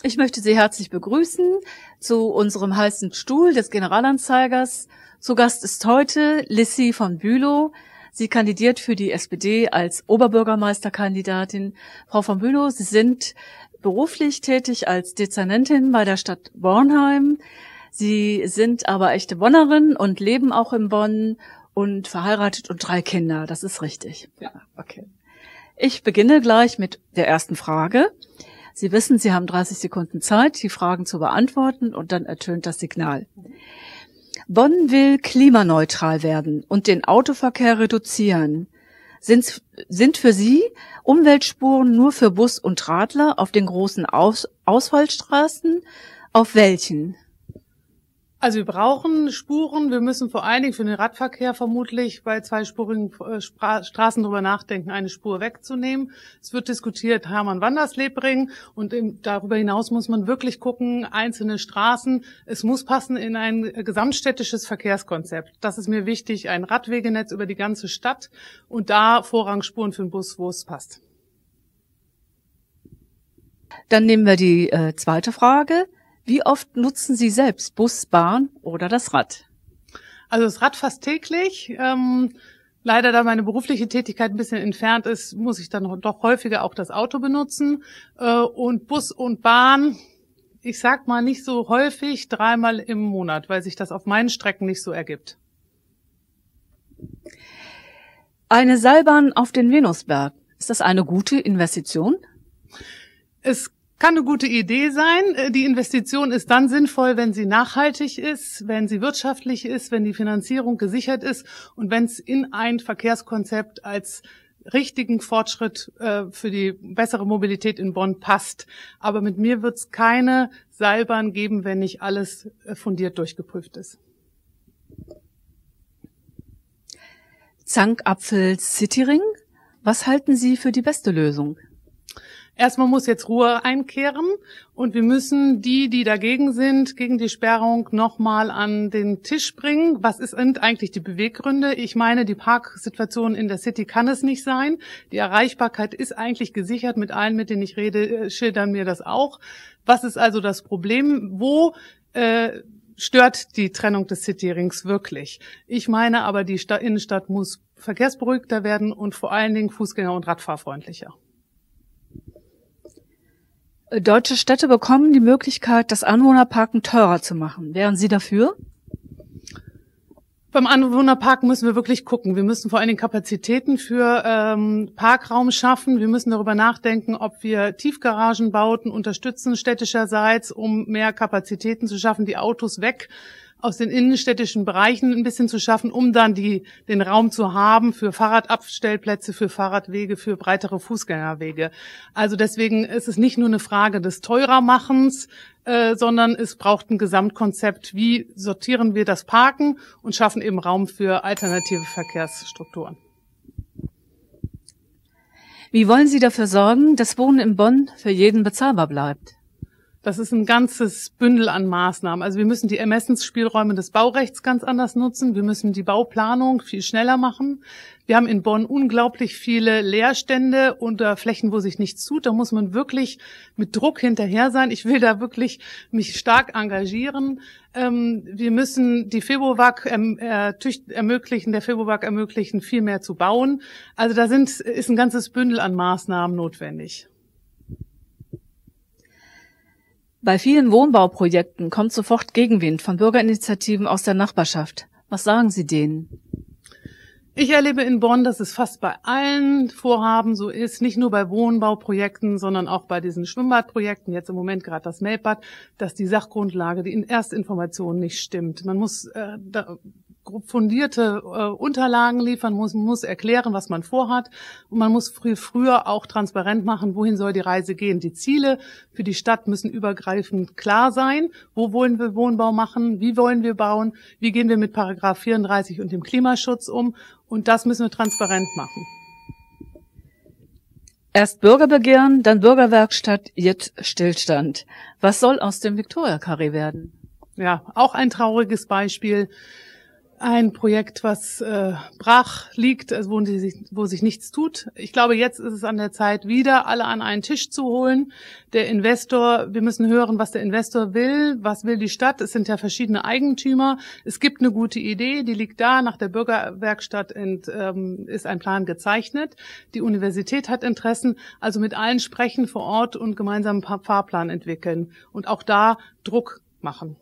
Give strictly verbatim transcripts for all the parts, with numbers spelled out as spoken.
Ich möchte Sie herzlich begrüßen zu unserem heißen Stuhl des Generalanzeigers. Zu Gast ist heute Lissi von Bülow. Sie kandidiert für die S P D als Oberbürgermeisterkandidatin. Frau von Bülow, Sie sind beruflich tätig als Dezernentin bei der Stadt Bornheim. Sie sind aber echte Bonnerin und leben auch in Bonn und verheiratet und drei Kinder. Das ist richtig. Ja, okay. Ich beginne gleich mit der ersten Frage. Sie wissen, Sie haben dreißig Sekunden Zeit, die Fragen zu beantworten, und dann ertönt das Signal. Bonn will klimaneutral werden und den Autoverkehr reduzieren. Sind, sind für Sie Umweltspuren nur für Bus und Radler auf den großen Aus, Ausfallstraßen? Auf welchen? Also wir brauchen Spuren. Wir müssen vor allen Dingen für den Radverkehr vermutlich bei zweispurigen Straßen darüber nachdenken, eine Spur wegzunehmen. Es wird diskutiert, Hermann-Wanderslebring, und darüber hinaus muss man wirklich gucken, einzelne Straßen. Es muss passen in ein gesamtstädtisches Verkehrskonzept. Das ist mir wichtig, ein Radwegenetz über die ganze Stadt und da Vorrangspuren für den Bus, wo es passt. Dann nehmen wir die äh, zweite Frage. Wie oft nutzen Sie selbst Bus, Bahn oder das Rad? Also das Rad fast täglich. Ähm, leider, da meine berufliche Tätigkeit ein bisschen entfernt ist, muss ich dann doch häufiger auch das Auto benutzen. Äh, und Bus und Bahn, ich sag mal nicht so häufig, dreimal im Monat, weil sich das auf meinen Strecken nicht so ergibt. Eine Seilbahn auf den Venusberg, ist das eine gute Investition? Es kann eine gute Idee sein. Die Investition ist dann sinnvoll, wenn sie nachhaltig ist, wenn sie wirtschaftlich ist, wenn die Finanzierung gesichert ist und wenn es in ein Verkehrskonzept als richtigen Fortschritt äh, für die bessere Mobilität in Bonn passt. Aber mit mir wird es keine Seilbahn geben, wenn nicht alles äh, fundiert durchgeprüft ist. Zankapfel Cityring, was halten Sie für die beste Lösung? Erstmal muss jetzt Ruhe einkehren und wir müssen die, die dagegen sind, gegen die Sperrung nochmal an den Tisch bringen. Was sind eigentlich die Beweggründe? Ich meine, die Parksituation in der City kann es nicht sein. Die Erreichbarkeit ist eigentlich gesichert. Mit allen, mit denen ich rede, schildern mir das auch. Was ist also das Problem? Wo äh, stört die Trennung des Cityrings wirklich? Ich meine aber, die Stadt, Innenstadt muss verkehrsberuhigter werden und vor allen Dingen fußgänger- und radfahrfreundlicher. Deutsche Städte bekommen die Möglichkeit, das Anwohnerparken teurer zu machen. Wären Sie dafür? Beim Anwohnerparken müssen wir wirklich gucken. Wir müssen vor allen Dingen Kapazitäten für ähm, Parkraum schaffen. Wir müssen darüber nachdenken, ob wir Tiefgaragenbauten unterstützen städtischerseits, um mehr Kapazitäten zu schaffen, die Autos weg aus den innenstädtischen Bereichen ein bisschen zu schaffen, um dann die, den Raum zu haben für Fahrradabstellplätze, für Fahrradwege, für breitere Fußgängerwege. Also deswegen ist es nicht nur eine Frage des Teurermachens, äh, sondern es braucht ein Gesamtkonzept. Wie sortieren wir das Parken und schaffen eben Raum für alternative Verkehrsstrukturen? Wie wollen Sie dafür sorgen, dass Wohnen in Bonn für jeden bezahlbar bleibt? Das ist ein ganzes Bündel an Maßnahmen. Also wir müssen die Ermessensspielräume des Baurechts ganz anders nutzen. Wir müssen die Bauplanung viel schneller machen. Wir haben in Bonn unglaublich viele Leerstände unter Flächen, wo sich nichts tut. Da muss man wirklich mit Druck hinterher sein. Ich will da wirklich mich stark engagieren. Ähm, wir müssen die Febowag erm äh, ermöglichen, der Febowag ermöglichen, viel mehr zu bauen. Also da sind, ist ein ganzes Bündel an Maßnahmen notwendig. Bei vielen Wohnbauprojekten kommt sofort Gegenwind von Bürgerinitiativen aus der Nachbarschaft. Was sagen Sie denen? Ich erlebe in Bonn, dass es fast bei allen Vorhaben so ist, nicht nur bei Wohnbauprojekten, sondern auch bei diesen Schwimmbadprojekten, jetzt im Moment gerade das Melbad, dass die Sachgrundlage, die Erstinformation nicht stimmt. Man muss äh, da fundierte äh, Unterlagen liefern, muss, muss erklären, was man vorhat, und man muss früh, früher auch transparent machen, wohin soll die Reise gehen. Die Ziele für die Stadt müssen übergreifend klar sein. Wo wollen wir Wohnbau machen? Wie wollen wir bauen? Wie gehen wir mit Paragraph vierunddreißig und dem Klimaschutz um? Und das müssen wir transparent machen. Erst Bürgerbegehren, dann Bürgerwerkstatt, jetzt Stillstand. Was soll aus dem Viktoria-Karree werden? Ja, auch ein trauriges Beispiel. ein Projekt, was äh, brach liegt, also wo sich, wo sich nichts tut. Ich glaube, jetzt ist es an der Zeit, wieder alle an einen Tisch zu holen. Der Investor, wir müssen hören, was der Investor will, was will die Stadt. Es sind ja verschiedene Eigentümer. Es gibt eine gute Idee, die liegt da. Nach der Bürgerwerkstatt ent, ähm, ist ein Plan gezeichnet. Die Universität hat Interessen, also mit allen sprechen vor Ort und gemeinsam einen Fahrplan entwickeln und auch da Druck machen.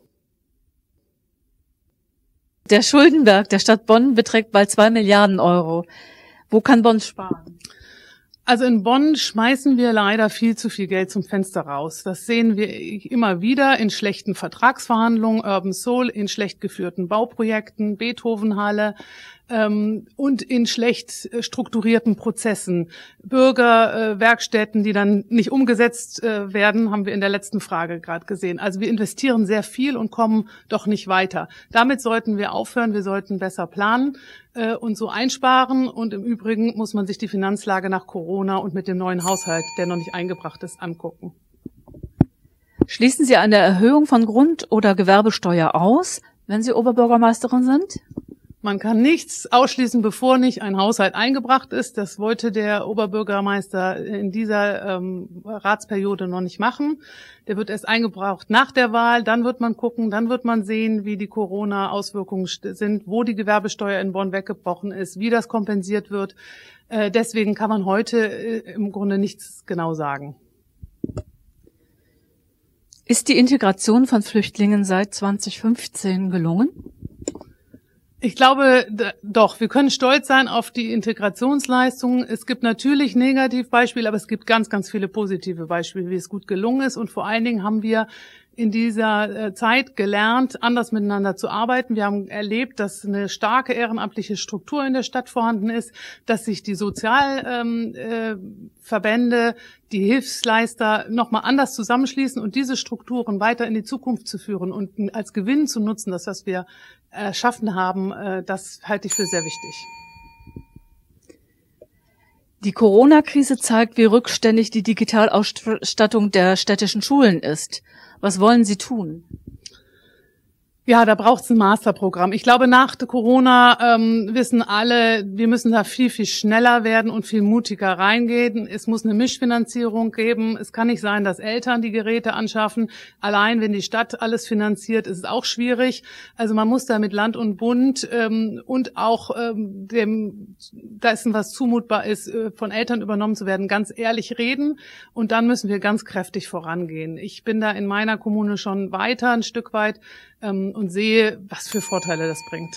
Der Schuldenberg der Stadt Bonn beträgt bald zwei Milliarden Euro. Wo kann Bonn sparen? Also in Bonn schmeißen wir leider viel zu viel Geld zum Fenster raus. Das sehen wir immer wieder in schlechten Vertragsverhandlungen, Urban Soul, in schlecht geführten Bauprojekten, Beethovenhalle ähm, und in schlecht strukturierten Prozessen. Bürgerwerkstätten, äh, die dann nicht umgesetzt äh, werden, haben wir in der letzten Frage gerade gesehen. Also wir investieren sehr viel und kommen doch nicht weiter. Damit sollten wir aufhören, wir sollten besser planen äh, und so einsparen. Und im Übrigen muss man sich die Finanzlage nach Corona und mit dem neuen Haushalt, der noch nicht eingebracht ist, angucken. Schließen Sie eine Erhöhung von Grund- oder Gewerbesteuer aus, wenn Sie Oberbürgermeisterin sind? Man kann nichts ausschließen, bevor nicht ein Haushalt eingebracht ist. Das wollte der Oberbürgermeister in dieser ähm, Ratsperiode noch nicht machen. Der wird erst eingebracht nach der Wahl. Dann wird man gucken, dann wird man sehen, wie die Corona-Auswirkungen sind, wo die Gewerbesteuer in Bonn weggebrochen ist, wie das kompensiert wird. Äh, deswegen kann man heute äh, im Grunde nichts genau sagen. Ist die Integration von Flüchtlingen seit zweitausendfünfzehn gelungen? Ich glaube, doch, wir können stolz sein auf die Integrationsleistungen. Es gibt natürlich Negativbeispiele, aber es gibt ganz, ganz viele positive Beispiele, wie es gut gelungen ist. Und vor allen Dingen haben wir in dieser Zeit gelernt, anders miteinander zu arbeiten. Wir haben erlebt, dass eine starke ehrenamtliche Struktur in der Stadt vorhanden ist, dass sich die Sozialverbände, die Hilfsleister nochmal anders zusammenschließen und diese Strukturen weiter in die Zukunft zu führen und als Gewinn zu nutzen, das, was wir erschaffen haben, das halte ich für sehr wichtig. Die Corona-Krise zeigt, wie rückständig die Digitalausstattung der städtischen Schulen ist. Was wollen Sie tun? Ja, da braucht es ein Masterprogramm. Ich glaube, nach Corona ähm, wissen alle, wir müssen da viel, viel schneller werden und viel mutiger reingehen. Es muss eine Mischfinanzierung geben. Es kann nicht sein, dass Eltern die Geräte anschaffen. Allein, wenn die Stadt alles finanziert, ist es auch schwierig. Also man muss da mit Land und Bund ähm, und auch ähm, dem dessen, was zumutbar ist, äh, von Eltern übernommen zu werden, ganz ehrlich reden. Und dann müssen wir ganz kräftig vorangehen. Ich bin da in meiner Kommune schon weiter, ein Stück weit, und sehe, was für Vorteile das bringt.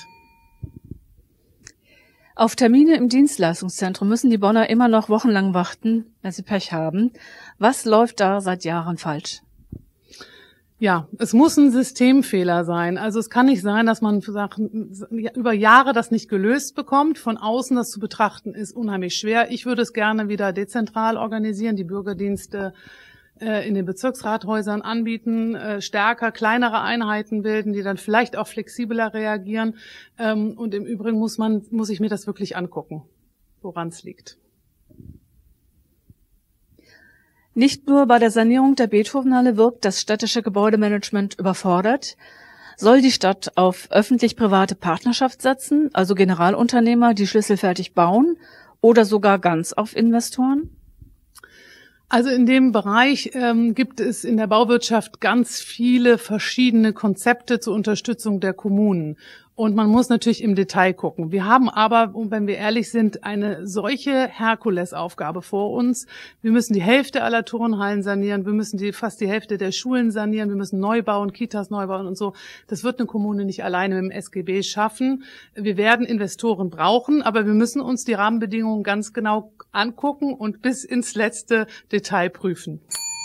Auf Termine im Dienstleistungszentrum müssen die Bonner immer noch wochenlang warten, wenn sie Pech haben. Was läuft da seit Jahren falsch? Ja, es muss ein Systemfehler sein. Also es kann nicht sein, dass man Sachen über Jahre das nicht gelöst bekommt. Von außen das zu betrachten ist unheimlich schwer. Ich würde es gerne wieder dezentral organisieren, die Bürgerdienste in den Bezirksrathäusern anbieten, stärker, kleinere Einheiten bilden, die dann vielleicht auch flexibler reagieren. Und im Übrigen muss man, muss ich mir das wirklich angucken, woran es liegt. Nicht nur bei der Sanierung der Beethovenhalle wirkt das städtische Gebäudemanagement überfordert. Soll die Stadt auf öffentlich-private Partnerschaft setzen, also Generalunternehmer, die schlüsselfertig bauen, oder sogar ganz auf Investoren? Also in dem Bereich ähm, gibt es in der Bauwirtschaft ganz viele verschiedene Konzepte zur Unterstützung der Kommunen. Und man muss natürlich im Detail gucken. Wir haben aber, wenn wir ehrlich sind, eine solche Herkulesaufgabe vor uns. Wir müssen die Hälfte aller Turnhallen sanieren. Wir müssen die, fast die Hälfte der Schulen sanieren. Wir müssen neu bauen, Kitas neu bauen und so. Das wird eine Kommune nicht alleine mit dem S G B schaffen. Wir werden Investoren brauchen, aber wir müssen uns die Rahmenbedingungen ganz genau angucken und bis ins letzte Detail prüfen.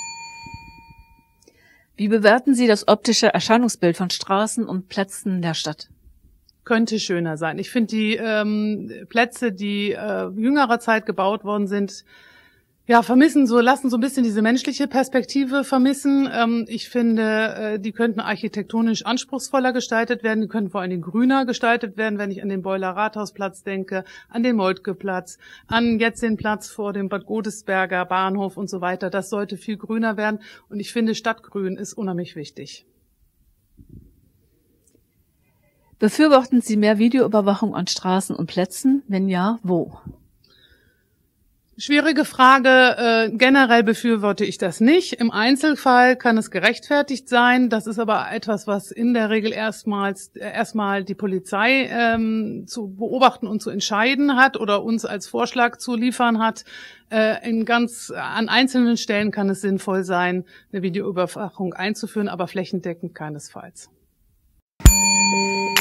Wie bewerten Sie das optische Erscheinungsbild von Straßen und Plätzen der Stadt? Könnte schöner sein. Ich finde die ähm, Plätze, die äh, jüngerer Zeit gebaut worden sind, ja, vermissen so, lassen so ein bisschen diese menschliche Perspektive vermissen. Ähm, ich finde, äh, die könnten architektonisch anspruchsvoller gestaltet werden, die könnten vor allen Dingen grüner gestaltet werden, wenn ich an den Beuler Rathausplatz denke, an den Moltkeplatz, an jetzt den Platz vor dem Bad Godesberger Bahnhof und so weiter. Das sollte viel grüner werden und ich finde, Stadtgrün ist unheimlich wichtig. Befürworten Sie mehr Videoüberwachung an Straßen und Plätzen? Wenn ja, wo? Schwierige Frage. Äh, generell befürworte ich das nicht. Im Einzelfall kann es gerechtfertigt sein. Das ist aber etwas, was in der Regel erstmals äh, erstmal die Polizei ähm, zu beobachten und zu entscheiden hat oder uns als Vorschlag zu liefern hat. Äh, in ganz an einzelnen Stellen kann es sinnvoll sein, eine Videoüberwachung einzuführen, aber flächendeckend keinesfalls.